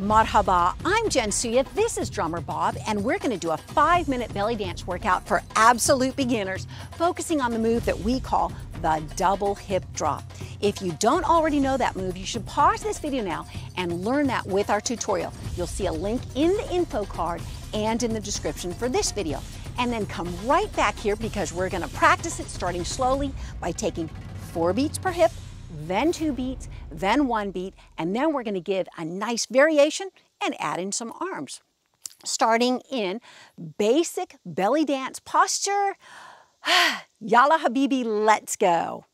Marhaba, I'm Jen Suya, this is Drummer Bob, and we're gonna do a 5-minute belly dance workout for absolute beginners, focusing on the move that we call the double hip drop. If you don't already know that move, you should pause this video now and learn that with our tutorial. You'll see a link in the info card and in the description for this video. And then come right back here because we're gonna practice it starting slowly by taking 4 beats per hip, then 2 beats, then 1 beat, and then we're gonna give a nice variation and add in some arms. Starting in basic belly dance posture. Yalla Habibi, let's go.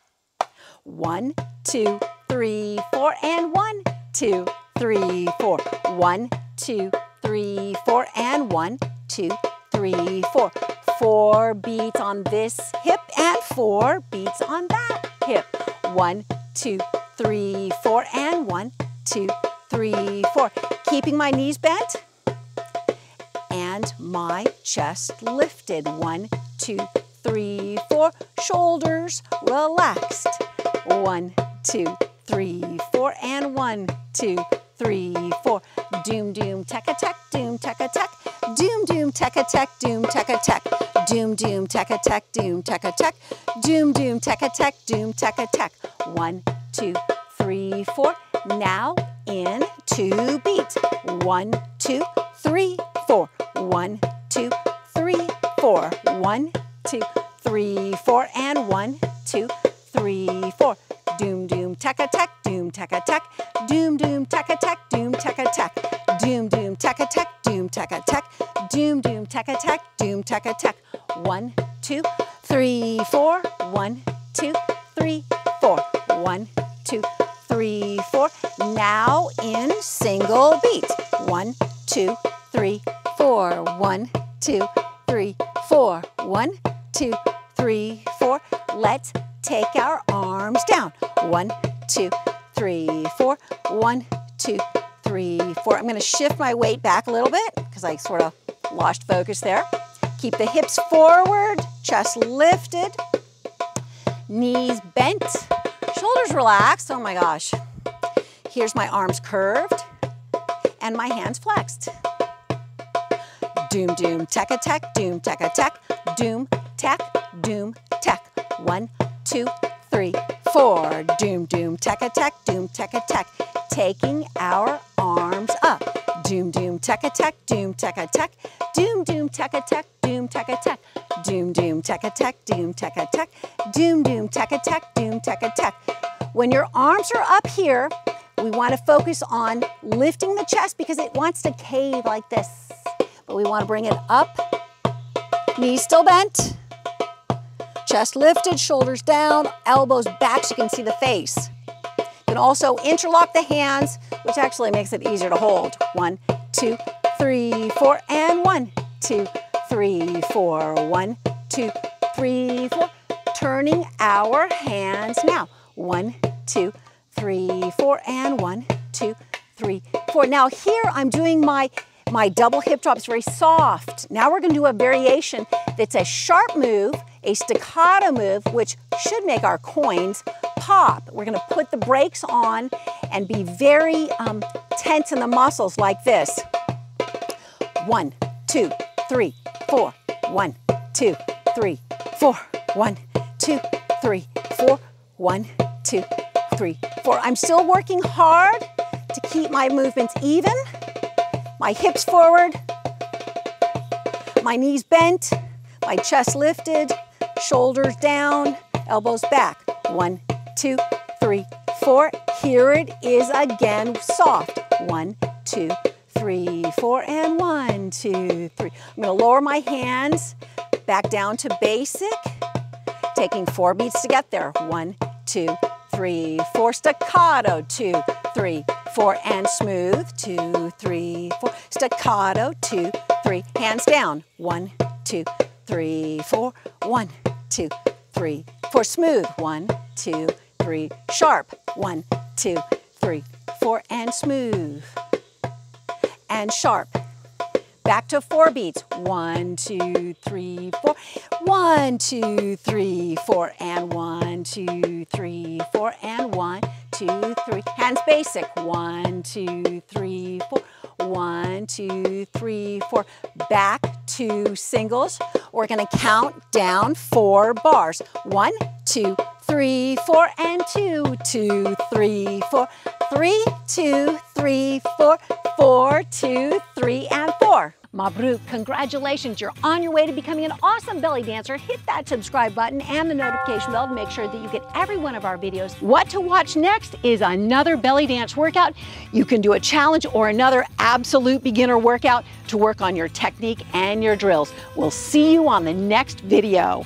1, 2, 3, 4, and 1, 2, 3, 4. 1, 2, 3, 4, and 1, 2, 3, 4. 4 beats on this hip and 4 beats on that hip. 1, 2, 3, 4, and 1, 2, 3, 4. Keeping my knees bent and my chest lifted. 1, 2, 3, 4. Shoulders relaxed. 1, 2, 3, 4, and 1, 2, 3, 4. Doom doom taka tak, doom taka tak. Doom doom taka tak, doom taka tak. Doom doom taka tak, doom taka tak. Doom doom taka tak, doom taka tak. 1, 2, 3, 4. Now in 2 beats. 1, 2, 3, 4. 1, 2, 3, 4. 1, 2, 3, 4, and 1, 2, 3, 4. Doom doom taka tak, doom taka tak. Doom doom taka tak, doom taka tak. Doom doom taka tak, doom taka tak. Doom doom taka tak, doom taka tak. 1, 2, 3, 4. 1, 2, 3, 4. 1, 2, 3, 4. Now in single beats. 1, 2, 3, 4. 1, 2, 3, 4. 1, 2, 3, 4. Let's take our arms down. 1, 2, 3, 4. 1, 2, 3, 4. I'm going to shift my weight back a little bit because I sort of lost focus there. Keep the hips forward, chest lifted, knees bent, shoulders relaxed. Oh my gosh. Here's my arms curved and my hands flexed. Doom, doom, taka tak, doom, taka tak, doom, tak, doom, tak. 1, 2, 3, 4. Doom, doom, taka tak, doom, taka tak. Taking our arms up. Doom, doom, taka tak, doom, taka tak. Doom, doom, taka tak, doom, taka tak. Doom, doom, taka tak, doom, taka tak. Doom, doom, taka tak, doom, taka tak. When your arms are up here, we want to focus on lifting the chest because it wants to cave like this. But we want to bring it up. Knees still bent. Chest lifted, shoulders down, elbows back so you can see the face. You can also interlock the hands, which actually makes it easier to hold. 1, 2, 3, 4, and 1, 2, 3, 4. 1, 2, 3, 4. Turning our hands now. 1, 2, 3, 4, and 1, 2, 3, 4. Now here I'm doing my double hip drop. It's very soft. Now we're going to do a variation that's a sharp move, a staccato move, which should make our coins pop. We're going to put the brakes on and be very tense in the muscles like this. 1, 2, 3, 4. 1, 2, 3, 4. 1, 2, 3, 4. 1, 2, 3, 4. I'm still working hard to keep my movements even. My hips forward, my knees bent, my chest lifted, shoulders down, elbows back. 1, 2, 3, 4. Here it is again, soft. 1, 2, 3, 4, and 1, 2, 3. I'm going to lower my hands back down to basic, taking 4 beats to get there. 1, 2, 3, 4. Staccato. 2, 3, 4, and smooth. 2, 3, 4. Staccato. 2, 3. Hands down. 1, 2, 3, 4. 1, 2, 3, 4. Smooth. 1, 2, 3. Sharp. 1, 2, 3, 4. And smooth. And sharp. Back to 4 beats. 1, 2, 3, 4. 1, 2, 3, 4. And 1, 2, 3, 4. And 1, 2, 2, 3. Hands basic. 1, 2, 3, 4. 1, 2, 3, 4. Back to singles. We're going to count down 4 bars. 1, 2, 3, 4, and 2, 2, 3, 4. 3, 2, 3, 4. 4, 2, 3, and 4. Mabruk, congratulations, you're on your way to becoming an awesome belly dancer. Hit that subscribe button and the notification bell to make sure that you get every one of our videos. What to watch next is another belly dance workout. You can do a challenge or another absolute beginner workout to work on your technique and your drills. We'll see you on the next video.